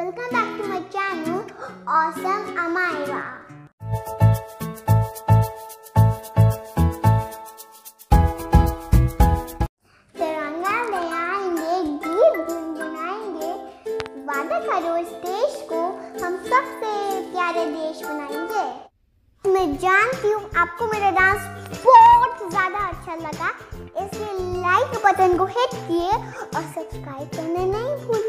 Welcome back to my channel, Awesome Amira. तिरंगा ले आएंगे, गीत गुनगुनाएंगे, वादा करो इस देश को हम सबसे प्यारे देश बनाएंगे। मैं जानती हूँ आपको मेरा डांस बहुत ज़्यादा अच्छा लगा, इसलिए लाइक बटन को हिट किए और सब्सक्राइब करना नहीं भूलिए।